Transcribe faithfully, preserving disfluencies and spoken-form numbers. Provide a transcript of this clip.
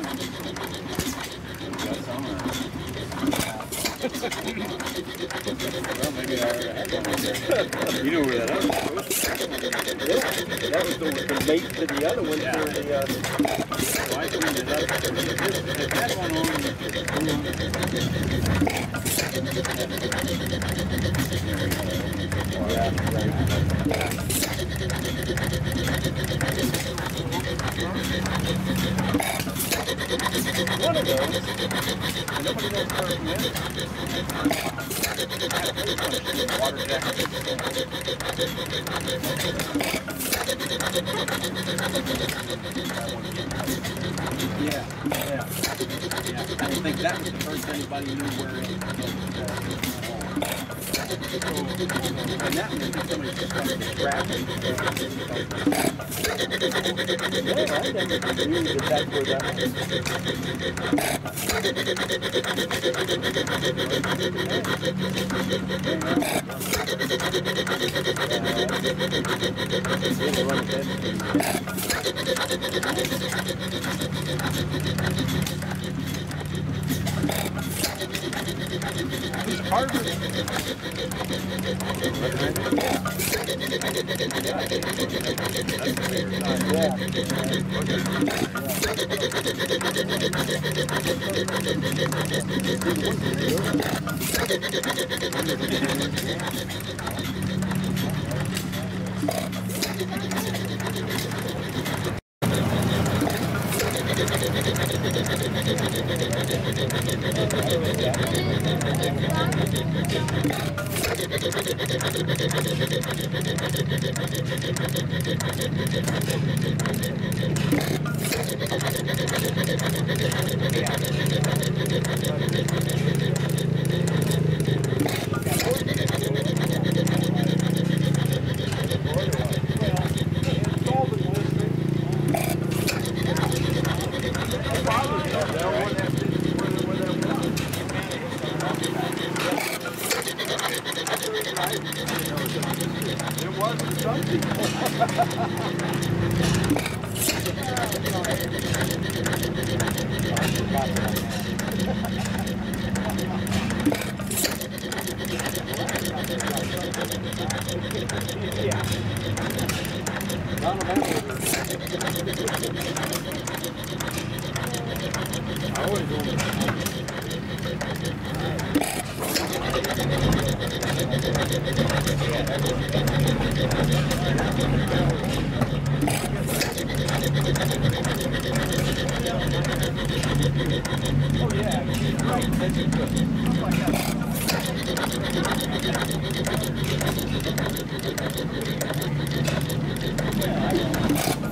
Well, maybe I already had one there. You know where that is? Yeah, that was the, the mate to the other one. Yeah. For the, uh, Well, I cleaned it up. If that one on, yeah, right. One of those. Nobody knows where it went. Water jacket. yeah, yeah, yeah. I don't think that was the first anybody knew where it was. And that one, somebody just started grabbing it. Yeah, I never knew that that's where that It's harder. Yeah,